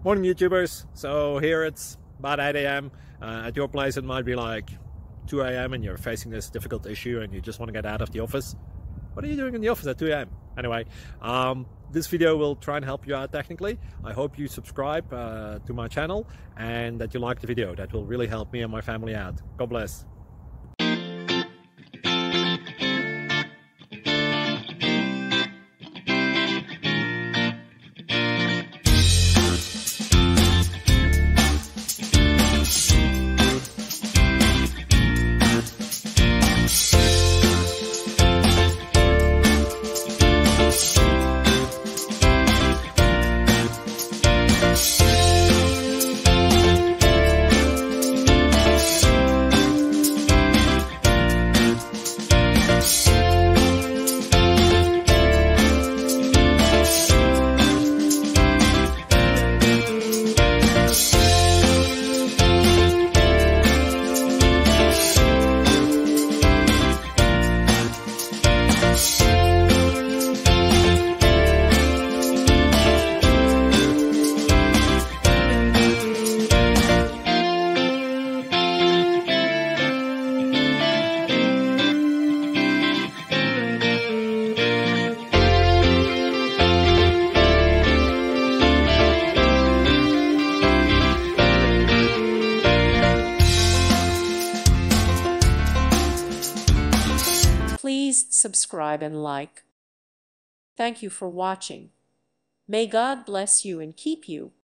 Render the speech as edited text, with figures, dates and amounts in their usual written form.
Morning YouTubers. So here it's about 8 a.m. At your place it might be like 2 a.m. and you're facing this difficult issue and you just want to get out of the office. What are you doing in the office at 2 a.m.? Anyway, this video will try and help you out technically. I hope you subscribe to my channel and that you like the video. That will really help me and my family out. God bless. Please subscribe and like. Thank you for watching. May God bless you and keep you.